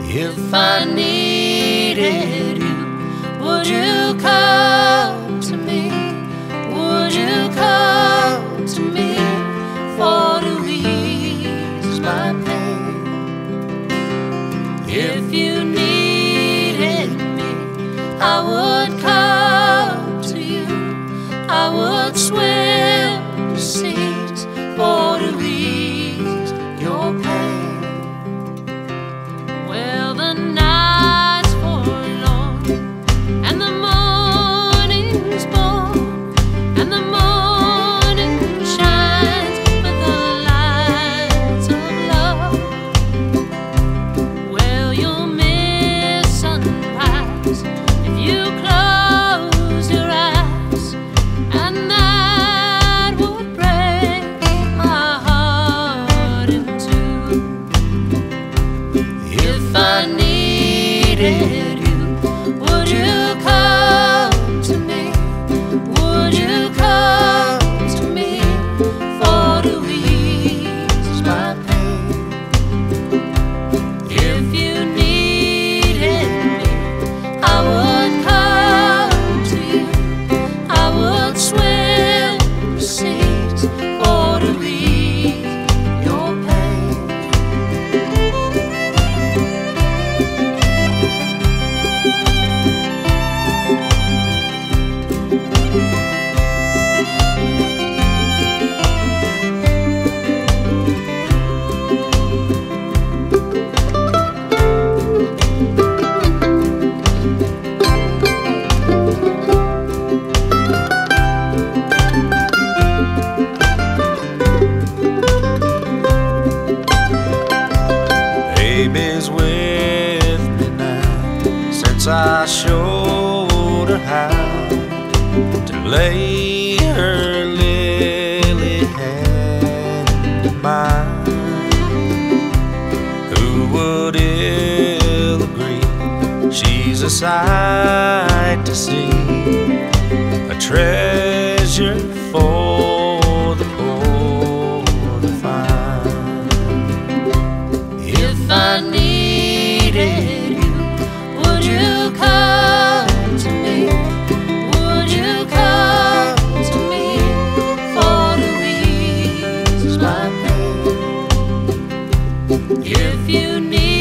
If I needed you, would you come to me? Would you come to me for to ease my pain? If you needed me, I would come to you. I would swim the seas for to ease your pain. Well, the night's forlorn and the morning's born, and the morning shines with the lights of love. Well, you'll miss sunrise if you close your eyes, and that would break my heart in two. If I needed you, would you come to me? Would you come to me for to ease my pain? If you needed me, I would come to you. I would swim the seas for to ease your pain. Baby's with me now, since I showed her how to lay her lily hand in mine. Who would ill agree she's a sight to see, a treasure for the poor to find. If I needed you, would you come to me? Would you come to me for to ease my pain? If you need